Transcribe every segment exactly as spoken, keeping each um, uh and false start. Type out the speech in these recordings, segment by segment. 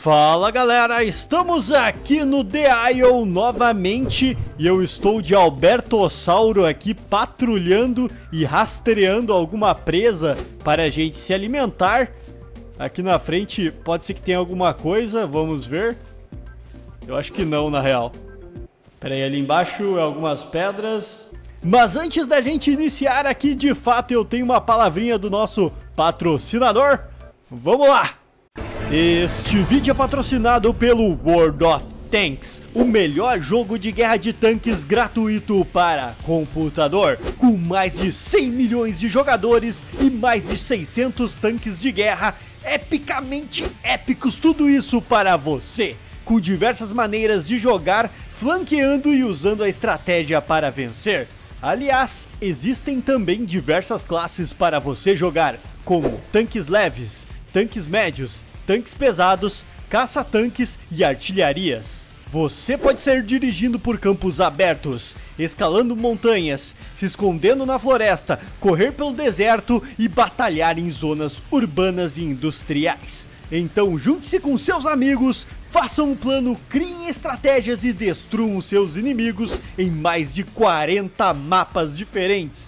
Fala galera, estamos aqui no The Isle novamente e eu estou de Albertossauro aqui patrulhando e rastreando alguma presa para a gente se alimentar. Aqui na frente pode ser que tenha alguma coisa, vamos ver. Eu acho que não, na real. Pera aí, ali embaixo algumas pedras. Mas antes da gente iniciar aqui, de fato eu tenho uma palavrinha do nosso patrocinador. Vamos lá! Este vídeo é patrocinado pelo World of Tanks, o melhor jogo de guerra de tanques gratuito para computador, com mais de cem milhões de jogadores e mais de seiscentos tanques de guerra epicamente épicos, tudo isso para você, com diversas maneiras de jogar, flanqueando e usando a estratégia para vencer. Aliás, existem também diversas classes para você jogar, como tanques leves, tanques médios, tanques pesados, caça-tanques e artilharias. Você pode sair dirigindo por campos abertos, escalando montanhas, se escondendo na floresta, correr pelo deserto e batalhar em zonas urbanas e industriais. Então junte-se com seus amigos, façam um plano, criem estratégias e destruam seus inimigos em mais de quarenta mapas diferentes.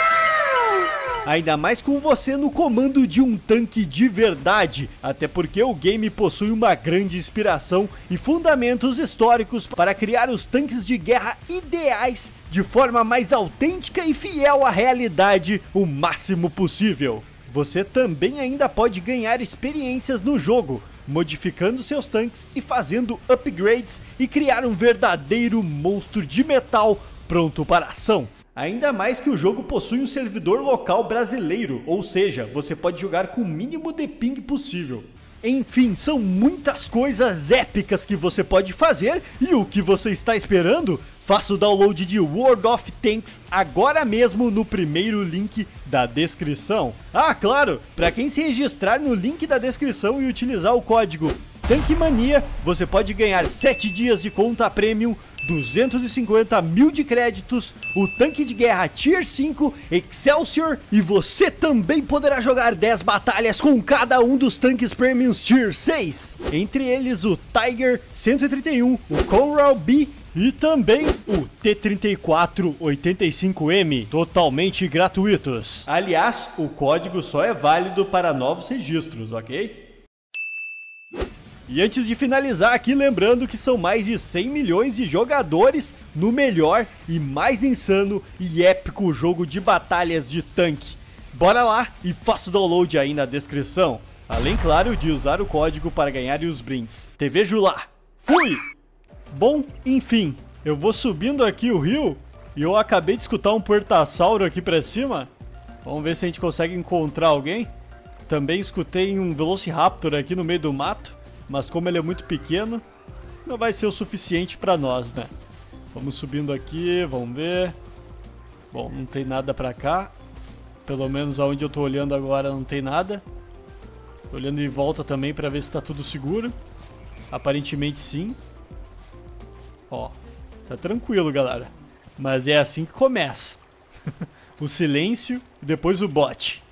Ainda mais com você no comando de um tanque de verdade, até porque o game possui uma grande inspiração e fundamentos históricos para criar os tanques de guerra ideais de forma mais autêntica e fiel à realidade o máximo possível. Você também ainda pode ganhar experiências no jogo, modificando seus tanques e fazendo upgrades e criar um verdadeiro monstro de metal pronto para ação. Ainda mais que o jogo possui um servidor local brasileiro, ou seja, você pode jogar com o mínimo de ping possível. Enfim, são muitas coisas épicas que você pode fazer e o que você está esperando? Faça o download de World of Tanks agora mesmo no primeiro link da descrição. Ah, claro, para quem se registrar no link da descrição e utilizar o código TANKMANIA, você pode ganhar sete dias de conta premium, duzentos e cinquenta mil de créditos, o tanque de guerra Tier cinco, Excelsior, e você também poderá jogar dez batalhas com cada um dos tanques premiums Tier seis, entre eles o Tiger cento e trinta e um, o Conrail B e também o T trinta e quatro oitenta e cinco M, totalmente gratuitos. Aliás, o código só é válido para novos registros, ok? E antes de finalizar aqui, lembrando que são mais de cem milhões de jogadores no melhor e mais insano e épico jogo de batalhas de tanque. Bora lá e faça o download aí na descrição. Além, claro, de usar o código para ganhar os brindes. Te vejo lá. Fui! Bom, enfim, eu vou subindo aqui o rio e eu acabei de escutar um puertassauro aqui pra cima. Vamos ver se a gente consegue encontrar alguém. Também escutei um velociraptor aqui no meio do mato. Mas como ele é muito pequeno, não vai ser o suficiente pra nós, né? Vamos subindo aqui, vamos ver. Bom, não tem nada pra cá. Pelo menos aonde eu tô olhando agora não tem nada. Tô olhando em volta também pra ver se tá tudo seguro. Aparentemente sim. Ó, tá tranquilo, galera. Mas é assim que começa. O silêncio e depois o bote.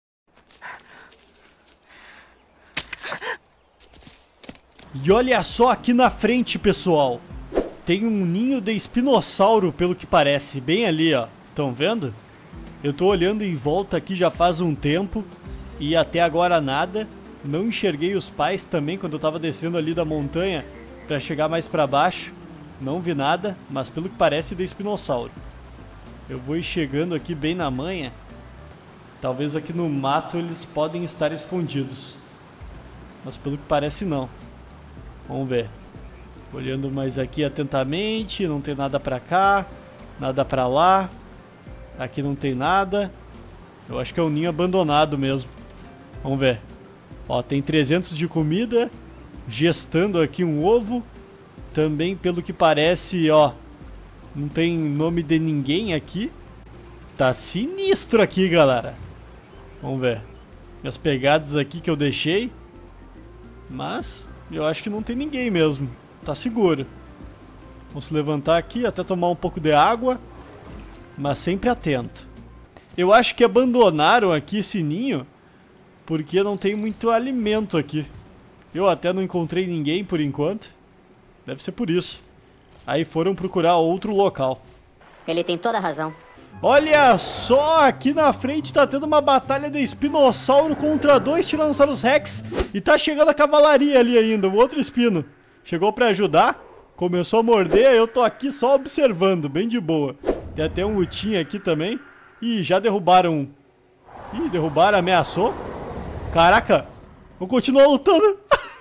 E olha só aqui na frente, pessoal. Tem um ninho de espinossauro, pelo que parece, bem ali, ó. Estão vendo? Eu tô olhando em volta aqui já faz um tempo e até agora nada. Não enxerguei os pais também quando eu tava descendo ali da montanha pra chegar mais pra baixo. Não vi nada, mas pelo que parece de espinossauro. Eu vou ir chegando aqui bem na manha. Talvez aqui no mato eles podem estar escondidos. Mas pelo que parece não. Vamos ver. Olhando mais aqui atentamente. Não tem nada pra cá. Nada pra lá. Aqui não tem nada. Eu acho que é um ninho abandonado mesmo. Vamos ver. Ó, tem trezentos de comida. Gestando aqui um ovo. Também pelo que parece, ó. Não tem nome de ninguém aqui. Tá sinistro aqui, galera. Vamos ver. Minhas pegadas aqui que eu deixei. Mas eu acho que não tem ninguém mesmo. Tá seguro. Vamos se levantar aqui, até tomar um pouco de água. Mas sempre atento. Eu acho que abandonaram aqui esse ninho porque não tem muito alimento aqui. Eu até não encontrei ninguém por enquanto. Deve ser por isso. Aí foram procurar outro local. Ele tem toda a razão. Olha só, aqui na frente tá tendo uma batalha de espinossauro contra dois Tiranossauros Rex. E tá chegando a cavalaria ali ainda, o outro espino. Chegou pra ajudar, começou a morder, eu tô aqui só observando, bem de boa. Tem até um Utinha aqui também. Ih, já derrubaram um. Ih, derrubaram, ameaçou. Caraca, vou continuar lutando.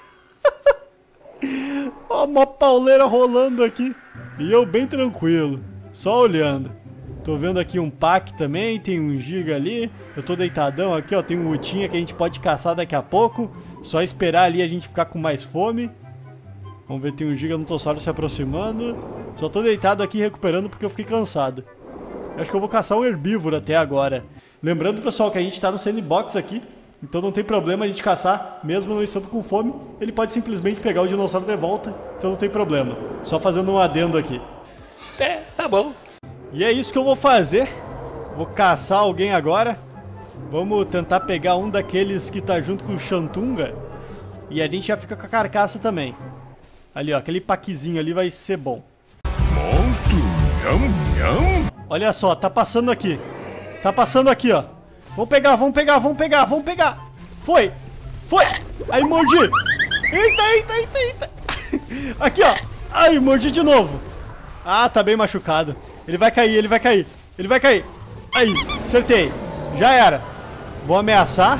Ó, uma pauleira rolando aqui. E eu bem tranquilo, só olhando. Tô vendo aqui um pack também, tem um giga ali. Eu tô deitadão aqui, ó, tem um Utinha que a gente pode caçar daqui a pouco. Só esperar ali a gente ficar com mais fome. Vamos ver, tem um giganotossauro se aproximando. Só tô deitado aqui recuperando porque eu fiquei cansado. Acho que eu vou caçar um herbívoro até agora. Lembrando, pessoal, que a gente tá no sandbox aqui. Então não tem problema a gente caçar, mesmo não estando com fome. Ele pode simplesmente pegar o dinossauro de volta. Então não tem problema. Só fazendo um adendo aqui. É, tá bom. E é isso que eu vou fazer. Vou caçar alguém agora. Vamos tentar pegar um daqueles que tá junto com o Xantunga. E a gente já fica com a carcaça também. Ali, ó, aquele paquezinho ali vai ser bom. Monstro, nham, nham. Olha só, tá passando aqui. Tá passando aqui, ó. Vamos pegar, vamos pegar, vamos pegar, vamos pegar. Foi, foi. Aí, mordi. Eita, eita, eita, eita. Aqui, ó. Ai, mordi de novo. Ah, tá bem machucado. Ele vai cair, ele vai cair. Ele vai cair. Aí, acertei. Já era. Vou ameaçar.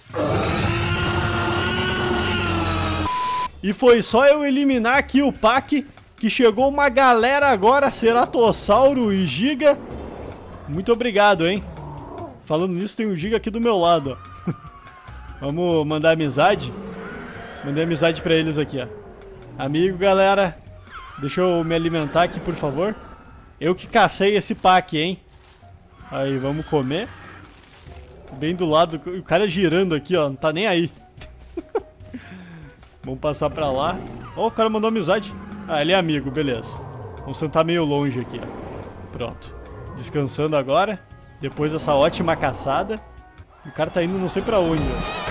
E foi só eu eliminar aqui o pack que chegou uma galera agora, Ceratossauro e Giga. Muito obrigado, hein? Falando nisso, tem um Giga aqui do meu lado, ó. Vamos mandar amizade. Mandei amizade pra eles aqui, ó. Amigo, galera. Deixa eu me alimentar aqui, por favor. Eu que cacei esse pack, hein? Aí, vamos comer. Bem do lado, o cara girando aqui, ó. Não tá nem aí. Vamos passar pra lá. Ó, oh, o cara mandou amizade. Ah, ele é amigo, beleza. Vamos sentar meio longe aqui, ó. Pronto. Descansando agora. Depois dessa ótima caçada. O cara tá indo não sei pra onde, ó.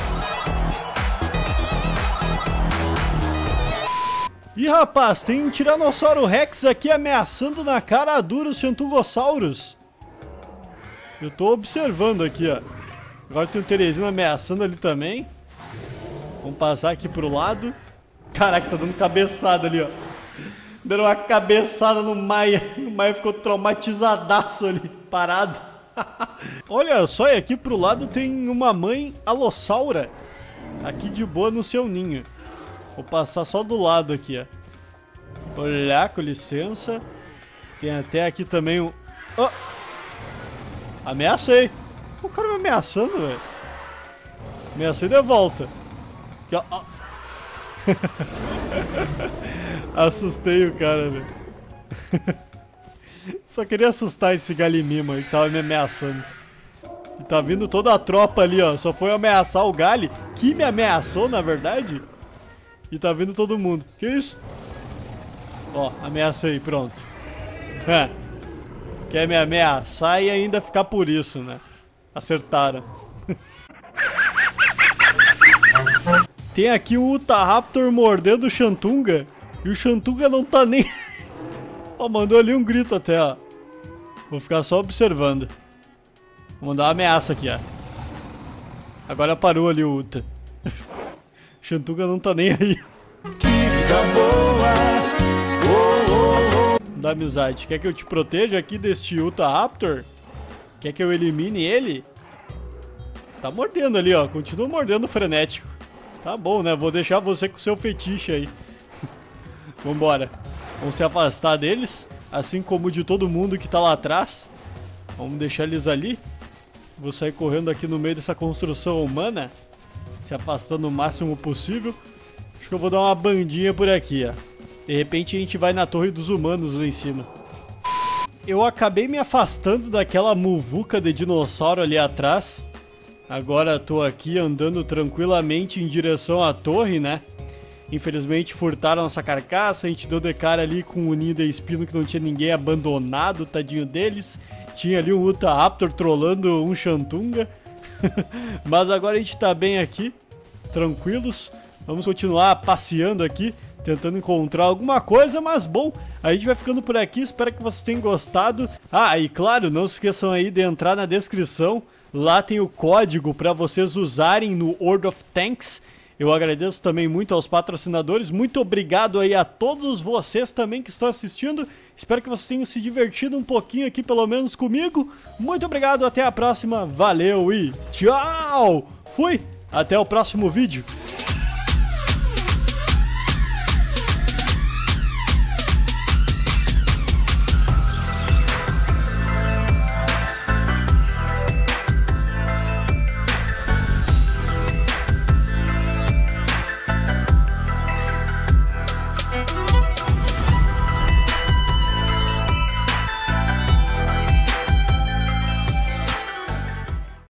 Ih, rapaz, tem um Tiranossauro Rex aqui ameaçando na cara dura os Xantungossauros. Eu tô observando aqui, ó. Agora tem o Teresino ameaçando ali também. Vamos passar aqui pro lado. Caraca, tá dando cabeçada ali, ó. Dando uma cabeçada no Maia. O Maia ficou traumatizadaço ali, parado. Olha só, e aqui pro lado tem uma mãe alossaura. Aqui de boa no seu ninho. Vou passar só do lado aqui, ó. Olha, com licença. Tem até aqui também um... Oh! Ameacei. O cara me ameaçando, velho. Ameacei de volta. Aqui, ó. Oh. Assustei o cara, velho. Só queria assustar esse galimima que tava me ameaçando. E tá vindo toda a tropa ali, ó. Só foi ameaçar o Gali, que me ameaçou, na verdade. E tá vindo todo mundo. Que isso? Ó, ameacei, pronto. É. Quer me ameaçar e ainda ficar por isso, né? Acertaram. Tem aqui um Utahraptor mordendo o Xantunga. E o Xantunga não tá nem... Ó, mandou ali um grito até, ó. Vou ficar só observando. Vou mandar uma ameaça aqui, ó. Agora parou ali o Uta. Xantunga não tá nem aí. Que vida boa. Oh, oh, oh. Da amizade. Quer que eu te proteja aqui deste Utahraptor? Quer que eu elimine ele? Tá mordendo ali, ó. Continua mordendo frenético. Tá bom, né? Vou deixar você com o seu fetiche aí. Vambora. Vamos se afastar deles. Assim como de todo mundo que tá lá atrás. Vamos deixar eles ali. Vou sair correndo aqui no meio dessa construção humana. Se afastando o máximo possível. Acho que eu vou dar uma bandinha por aqui, ó. De repente a gente vai na torre dos humanos lá em cima. Eu acabei me afastando daquela muvuca de dinossauro ali atrás. Agora tô aqui andando tranquilamente em direção à torre, né? Infelizmente furtaram nossa carcaça. A gente deu de cara ali com um ninho de espino que não tinha ninguém abandonado, tadinho deles. Tinha ali um Utahraptor trollando um Xantunga. Mas agora a gente tá bem aqui, tranquilos. Vamos continuar passeando aqui, tentando encontrar alguma coisa, mas bom, a gente vai ficando por aqui, espero que vocês tenham gostado. Ah, e claro, não se esqueçam aí de entrar na descrição, lá tem o código para vocês usarem no World of Tanks. Eu agradeço também muito aos patrocinadores, muito obrigado aí a todos vocês também que estão assistindo. Espero que vocês tenham se divertido um pouquinho aqui, pelo menos comigo. Muito obrigado, até a próxima, valeu e tchau! Fui, até o próximo vídeo.